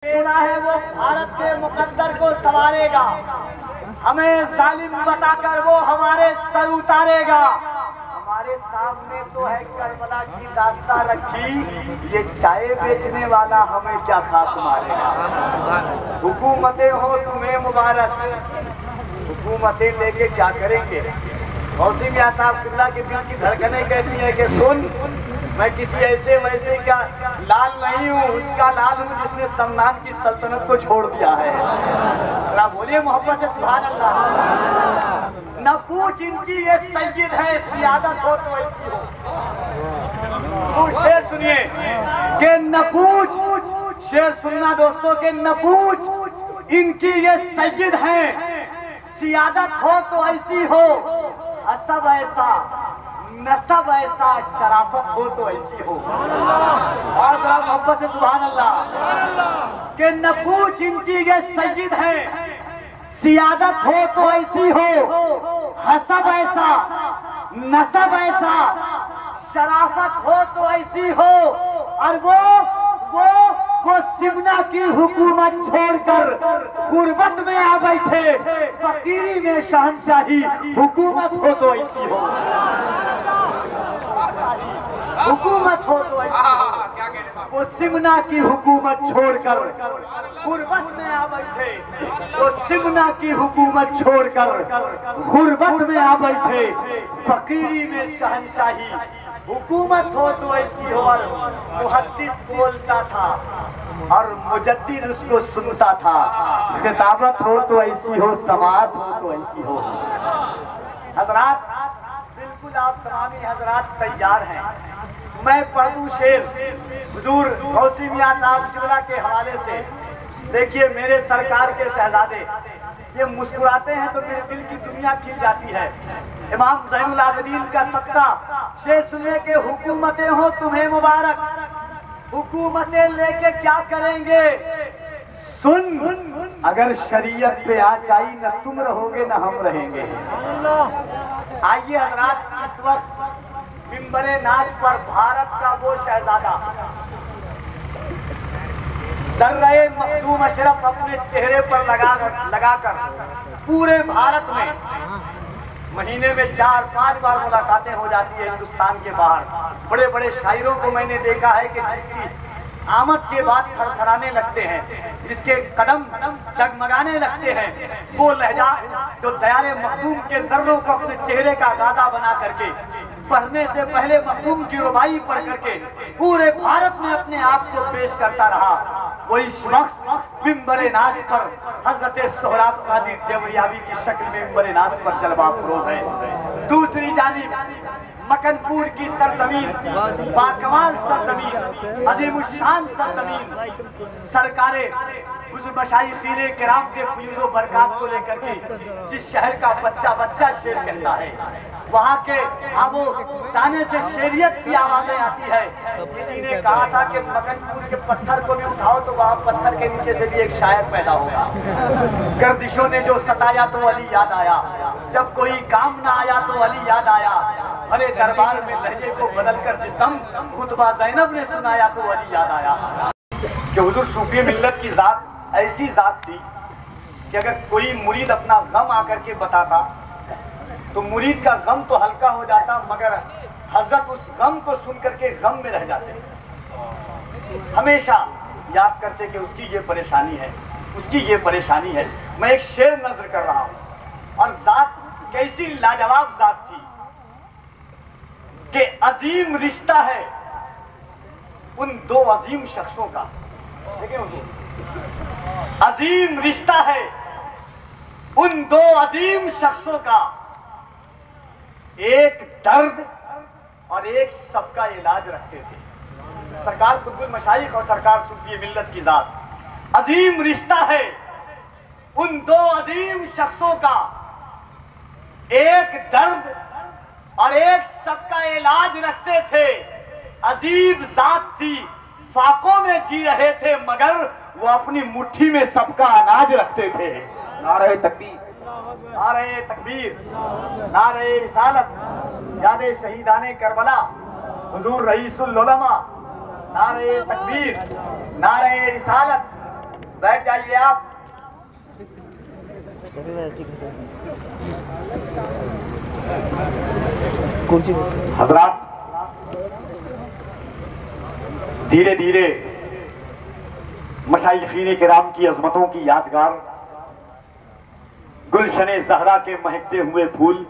सुना है वो भारत के मुकद्दर को संवारेगा, हमें जालिम बताकर वो हमारे सर उतारेगा। हमारे सामने तो है करबला की दास्तां रखी, ये चाय बेचने वाला हमें क्या खाक मारेगा। हुकूमतें हो तुम्हें मुबारक, हुकूमतें लेके क्या करेंगे। गौसी मियां साहब किबला के दिल की धड़कनें कहती है कि सुन, मैं किसी ऐसे वैसे का लाल नहीं हूँ, उसका लाल हूँ जिसने सम्मान की सल्तनत को छोड़ दिया है। जरा बोलिए मोहब्बत से सुभान अल्लाह। न पूछ इनकी ये सैयद है, सियादत हो तो ऐसी हो। तो शेर सुनिए कि न पूछ, शेर सुनना दोस्तों के न पूछ इनकी ये सैयद है, सियादत हो तो ऐसी हो। हसब ऐसा नसब ऐसा, शराफत हो तो ऐसी हो। और बड़ा मोहब्बत से सुभान अल्लाह कि न पूछ इनकी ये सैयद है, सियादत हो तो ऐसी हो। हसब ऐसा नसब ऐसा, शराफत हो तो ऐसी हो। और वो सिमना की हुकूमत छोड़कर गुर्बत में आ बैठे, फकीरी में शहंशाही हुकूमत हो तो ऐसी हो। हुकूमत हो तो ऐसी हो। वो सिमना की हुकूमत छोड़कर गुर्बत में आ बैठे, वो सिमना की हुकूमत छोड़कर गुर्बत में आ बैठे, फकीरी में शहंशाही हुकूमत हो तो ऐसी हो। और मुहद्दिस बोलता था और मुजद्दिद उसको सुनता था, खिताबत हो तो ऐसी हो, समाअत हो तो ऐसी हो। हजरात बिल्कुल आप तमामी हजरात तैयार हैं, मैं पढ़ दूं शेर हुजूर गौसी मियां साहब किबला के हवाले से। देखिए मेरे सरकार के शहजादे ये मुस्कुराते हैं तो मेरे दिल की दुनिया खिल जाती है। इमाम ज़ैनुल आबिदीन का सत्ता शेर सुनिए के हुकूमतें हो तुम्हें मुबारक, हुकूमतें लेके क्या करेंगे। सुन, अगर शरीयत पे आँच आई न तुम रहोगे न हम रहेंगे। आइए हजरात, इस वक्त मिंबरे नाज पर भारत का वो शहजादा दर्रे मखदूम अशरफ अपने चेहरे पर लगाकर पूरे भारत में महीने में 4-5 बार मुलाकातें हो जाती है हिंदुस्तान के बाहर। बड़े बड़े शायरों को मैंने देखा है कि जिसकी आमद के बाद थरथराने लगते हैं, जिसके कदम डगमगाने लगते हैं, वो लहजा जो दयारे मखदूम के जर्रों को अपने चेहरे का गाजा बना करके पढ़ने से पहले मखदूम की रुबाई पढ़ करके पूरे भारत में अपने आप को पेश करता रहा, वो इस वक्त मिंबरे नाज पर हजरत सोहराब कादिर देवरियावी की शक्ल में मिंबरे नाज पर जलवा फरोज है। दूसरी जानिब मकनपुर की सरजमीन, बाकमाल सरजमीन, अजीमुशान सरजमीन, सरकारे मशाइखीने किराम के फयूज़ो बरकात को लेकर के जिस शहर का बच्चा बच्चा शेर कहता है, वहाँ के आबो ताने से शेरियत की आवाजें आती है। किसी ने कहा था कि मकनपुर के पत्थर को भी उठाओ तो वहाँ पत्थर के नीचे से भी एक शायर पैदा होगा। गर्दिशों ने जो सताया तो अली याद आया, जब कोई काम ना आया तो अली याद आया। भरे दरबार में लहजे को बदलकर जिस दम खुतबा ज़ैनब ने सुनाया तो अली याद आया। कि हुजूर सूफी मिल्लत की जात ऐसी जात थी कि अगर कोई मुरीद अपना गम आकर के बताता तो मुरीद का गम तो हल्का हो जाता, मगर हजरत उस गम को सुन करके गम में रह जाते। हमेशा याद करते कि उसकी ये परेशानी है, उसकी ये परेशानी है। मैं एक शेर नजर कर रहा हूँ और जात कैसी लाजवाब जात थी कि अजीम रिश्ता है उन दो अजीम शख्सों का। देखिए अजीम रिश्ता है उन दो अजीम शख्सों का, एक दर्द और एक सबका इलाज रखते थे। सरकार कुतुबुल मशाइख और सरकार सूफी मिल्लत की जात। अजीम रिश्ता है उन दो अजीम शख्सों का, एक दर्द और एक सबका इलाज रखते थे। अजीब जात थी, फाकों में जी रहे थे मगर वो अपनी मुट्ठी में सबका अनाज रखते थे। नारे तकबीर, नारे तकबीर, नारे रिसालत, यादे शहीदाने करबला, हुजूर रईसुल उलमा, नारे तकबीर, नारे रिसालत, बैठ जाइए आप। हजरात, धीरे धीरे मशाइखीन किराम की अजमतों की यादगार, गुलशने ज़हरा के महकते हुए फूल,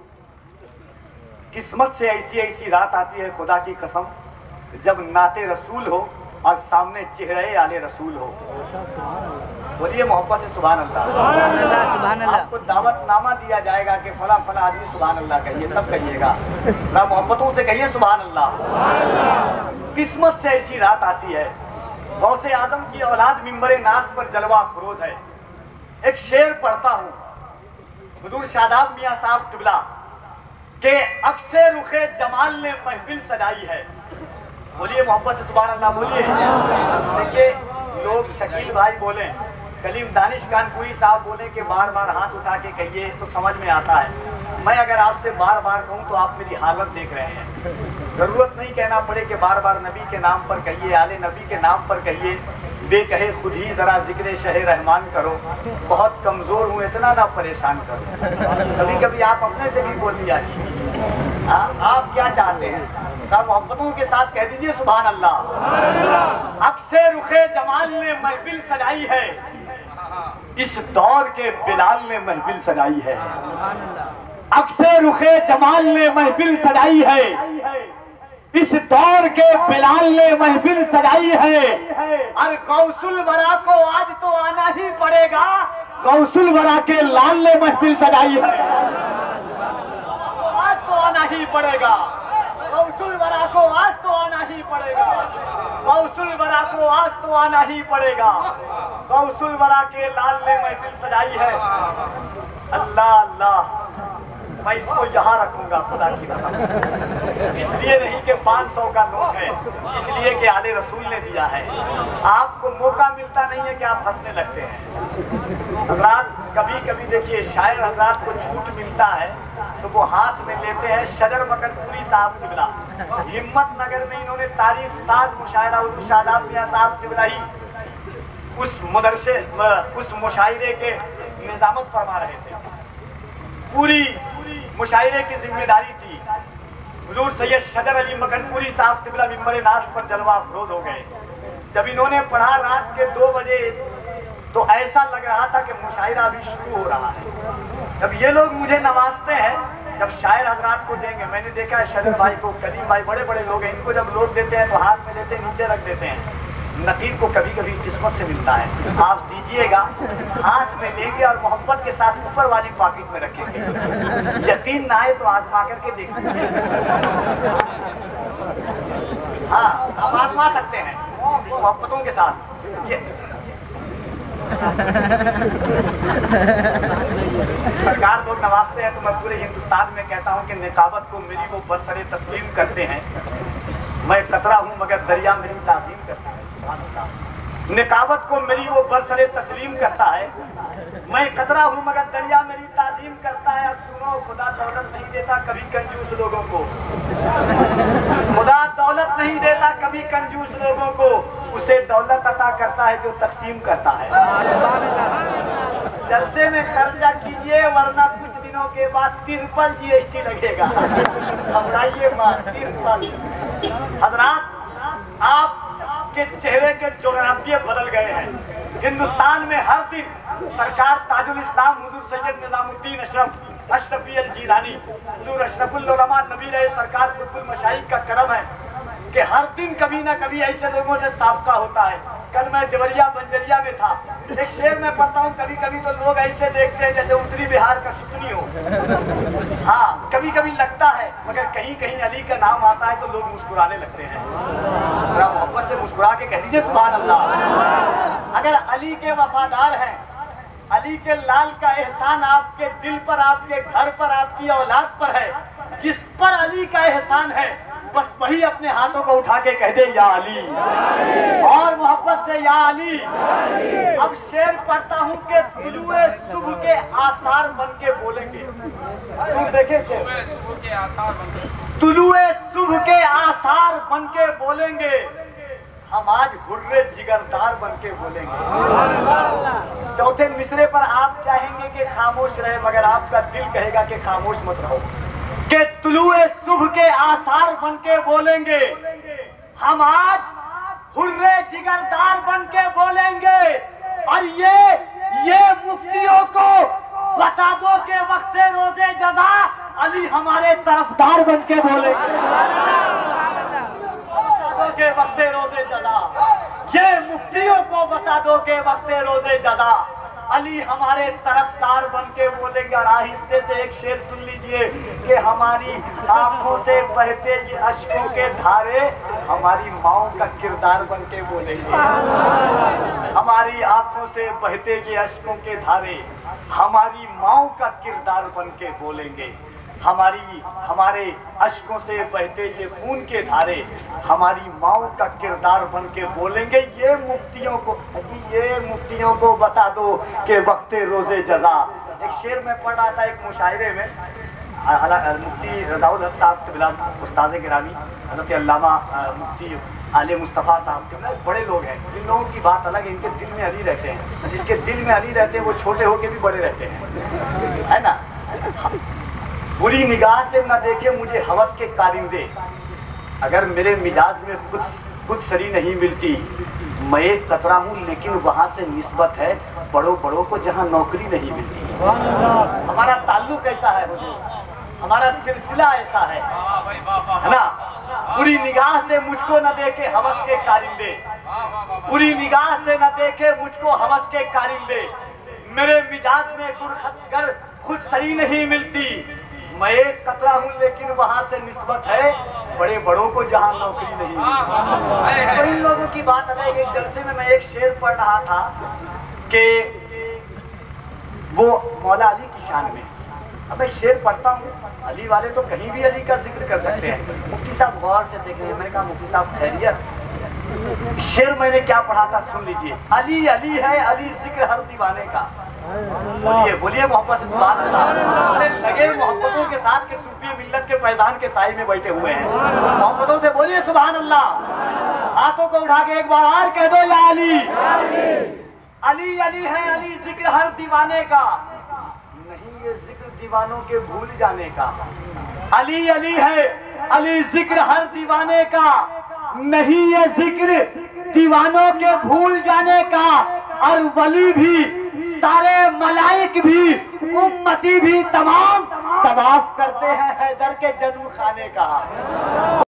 किस्मत से ऐसी ऐसी रात आती है खुदा की कसम, जब नाते रसूल हो और सामने चेहरे आले रसूल हो। बोलिए मोहब्बत से सुभान अल्लाह। सुभान अल्लाह, सुभान अल्लाह। आपको दावतनामा दिया जाएगा कि फला फला आदमी सुभान अल्लाह कहिए, तब कहिएगा ना, मोहब्बतों से कहिए सुभान अल्लाह। किस्मत से ऐसी रात आती है। गौसे आजम की औलाद मिंबरे नाज पर जलवा फरोज है। एक शेर पढ़ता हूँ, हुजूर शादाब मियां साहब किबला के अक्से रुखे जमाल ने महफिल सजाई है। बोलिए मोहब्बत से सुभान अल्लाह बोलिए। देखिए, लोग शकील भाई बोले, कलीम दानिश कानपुरी साहब बोले कि बार बार हाथ उठा के कहिए तो समझ में आता है। मैं अगर आपसे बार बार कहूँ तो आप मेरी हालत देख रहे हैं। जरूरत नहीं कहना पड़े कि बार बार नबी के नाम पर कहिए, आले नबी के नाम पर कहिए, बेकहे खुद ही जरा जिक्र शहे रहमान करो, बहुत कमजोर हूँ इतना ना परेशान करो। कभी कभी आप अपने से भी बोल दिया, आप क्या चाहते हैं? आप मोहब्बतों के साथ कह दीजिए सुभान अल्लाह। अक्से रुखे जमाल ने महफिल सजाई है, इस दौर के बिलाल ने महफिल सजाई है। अक्से रुखे जमाल ने महफिल सजाई है, इस दौर के बिलाल ने महफिल सजाई है। और गौसुल वरा को आज तो आना ही पड़ेगा, गौसुल वरा के लाल ने महफिल सजाई है। आज तो आना ही पड़ेगा, गौसुल वरा को आज तो आना ही पड़ेगा, गौसुल वरा को आज तो आना ही पड़ेगा। गौसुल वरा के लाल ने महफिल सजाई है। अल्लाह अल्लाह, मैं इसको यहाँ रखूंगा खुदा की कसम, इसलिए नहीं कि 500 का नोट है, इसलिए कि आले रसूल ने दिया है। आपको मौका मिलता नहीं है कि आप हंसने लगते हैं। हजरात, कभी कभी देखिए शायर हजरात को छूट मिलता है तो वो हाथ में लेते हैं शजर मकनपुरी साहब किबला। हिम्मत नगर में इन्होंने तारीख साज मुशायरा हुजूर शादाब मियां साहब किबला ही उस मदरसे उस मुशायरे के निजामत फरमा रहे थे। पूरी मुशायरे की जिम्मेदारी थी। हुजूर सैयद शजर अली मकनपुरी साहब किबला मिंबरे नाज पर जलवा अफरोज हो गए। जब इन्होंने पढ़ा रात के 2 बजे तो ऐसा लग रहा था कि मुशायरा अभी शुरू हो रहा है। जब ये लोग मुझे नवाजते हैं, जब शायर हजरात को देंगे, मैंने देखा है शजर भाई को, कलीम भाई बड़े बड़े लोग हैं, इनको जब लोग देते हैं तो हाथ में देते नीचे रख देते हैं। नकीब को कभी कभी किस्मत से मिलता है। आप दीजिएगा, हाथ में लेंगे और मोहब्बत के साथ ऊपर वाली पॉकेट में रखेंगे। यकीन ना आए तो आजमा करके देखिए। हाँ, आप आजमा सकते हैं मोहब्बतों के साथ। ये सरकार लोग नवाजते हैं तो मैं पूरे हिंदुस्तान में कहता हूँ कि निकाबत को मेरी वो बरसरे तस्लीम करते हैं। मैं कतरा हूँ मगर दरिया मेरी ताज़ीम करता है। निकाबत को मेरी वो बरसरे तस्लीम करता है। मैं कतरा हूँ मगर दरिया मेरी ताज़ीम करता है। अब सुनो, खुदा दौलत नहीं देता कभी कंजूस लोगों को, खुदा दौलत नहीं देता कभी कंजूस लोगों को, उसे दौलत अता करता है जो तकसीम करता है। जलसे में खर्चा कीजिए वरना कुछ दिनों के बाद 3 GST लगेगा। घबराइए मत, 3। हजरात, आपके चेहरे के जोग्राफिये बदल गए हैं। हिंदुस्तान में हर दिन सरकार ताजुल इस्लाम हुजूर सैयद निजामुद्दीन अशरफी अल जीलानी, हुजूर अशरफुल उलमा नबी रहे सरकार कुतुबुल मशाइख का करम है कि हर दिन कभी ना कभी ऐसे लोगों से साबका होता है। कल मैं देवरिया बंजरिया में था, एक शेर में पढ़ता हूँ, कभी कभी तो लोग ऐसे देखते हैं जैसे उत्तरी बिहार का सुतनी हो। हाँ, कभी कभी लगता है, मगर कहीं कहीं अली का नाम आता है तो लोग मुस्कुराने लगते हैं। मोहब्बत से मुस्कुरा के कह दीजिए सुभान अल्लाह। अगर अली के वफादार हैं, अली के लाल का एहसान आपके दिल पर, आपके घर पर, आपकी औलाद पर है, जिस पर अली का एहसान है बस वही अपने हाथों को उठा के कह दे या अली, और मोहब्बत से या अली। अब शेर पढ़ता हूँ कि तुलुए सुबह के आसार बन के बोलेंगे। तुम देखे शेर, तुलुए सुबह के आसार बन के बोलेंगे, हम आज हुर्रे जिगरदार बन के बोलेंगे। चौथे मिसरे पर आप चाहेंगे कि खामोश रहे, मगर आपका दिल कहेगा कि खामोश मत रहो। कि तुलुए सुबह के आसार बन के बोलेंगे, हम आज हुर्रे जिगरदार बन के बोलेंगे। और ये मुफ्तियों को बता दो कि वक्ते रोजे जजा अली हमारे तरफदार बन के बोलेंगे। के वक्ते रोजे जजा, ये मुफ्तियों को बता दो के वक्ते रोजे जजा अली हमारे तरफदार बन के बोलेंगे। और आहिस्ते से एक शेर सुन लीजिए कि हमारी आंखों से बहते ये अश्कों के धारे हमारी माओ का किरदार बन के बोलेंगे। हमारी आंखों से बहते ये अश्कों के धारे हमारी माओ का किरदार बन के बोलेंगे। हमारे अश्कों से बहते ये खून के धारे हमारी माओ का किरदार बन के बोलेंगे। ये मुफ्तियों को बता दो कि वक्ते रोजे जजा। एक शेर में पढ़ रहा था एक मुशायरे में, मुफ्ती रज़ाउल हक साहब के बिलाद उस्ताद गिरामी हज़रत अल्लामा मुफ्ती आले मुस्तफ़ा साहब के बड़े लोग हैं। इन लोगों की बात अलग है, इनके दिल में अली रहते हैं। जिसके दिल में अली रहते हैं वो छोटे होके भी बड़े रहते हैं, है ना। बुरी निगाह से न देखे मुझे हवस के कारिंदे, अगर मेरे मिजाज में खुद सरी नहीं मिलती। मैं एक कतरा हूँ लेकिन वहाँ से निस्बत है बड़ों को जहाँ नौकरी नहीं मिलती। हमारा ताल्लुक ऐसा है, हमारा सिलसिला ऐसा है ना। बुरी निगाह से मुझको न देखे हवस के कारिंदे, बुरी निगाह से न देखे मुझको हवस के कारिंदे। मेरे मिजाज में गुरखत खुद सरी नहीं मिलती। मैं एक कतरा हूँ लेकिन वहाँ से निस्बत है बड़ों को जहाँ नौकरी नहीं मिलती। तो इन लोगों की बात अलग। एक जलसे में मैं एक शेर पढ़ रहा था कि वो मौला अली की शान में। अब मैं शेर पढ़ता हूँ, अली वाले तो कहीं भी अली का जिक्र कर सकते हैं। मुफ्ती साहब गौर से देखेंगे। मैंने कहा मुफ्ती साहब खैरियत। शेर मैंने क्या पढ़ा था सुन लीजिए। अली अली है, अली जिक्र हर दीवाने का। बोलिए मोहब्बत से सुभान अल्लाह। लगे मोहब्बतों के साथ के सूफी मिल्लत के पैदान के साई में बैठे हुए हैं। मोहब्बतों से बोलिए सुभान अल्लाह। हाथों को उठा के एक बार और कह दो या अली। अली अली है, अली जिक्र हर दीवाने का, नहीं ये जिक्र दीवानों के भूल जाने का। अली अली है, अली जिक्र हर दीवाने का, नहीं ये जिक्र दीवानों के भूल जाने का। और वली भी, सारे मलाइक भी, उम्मती भी तमाम तवाफ करते हैं हैदर के जन्म खाने का।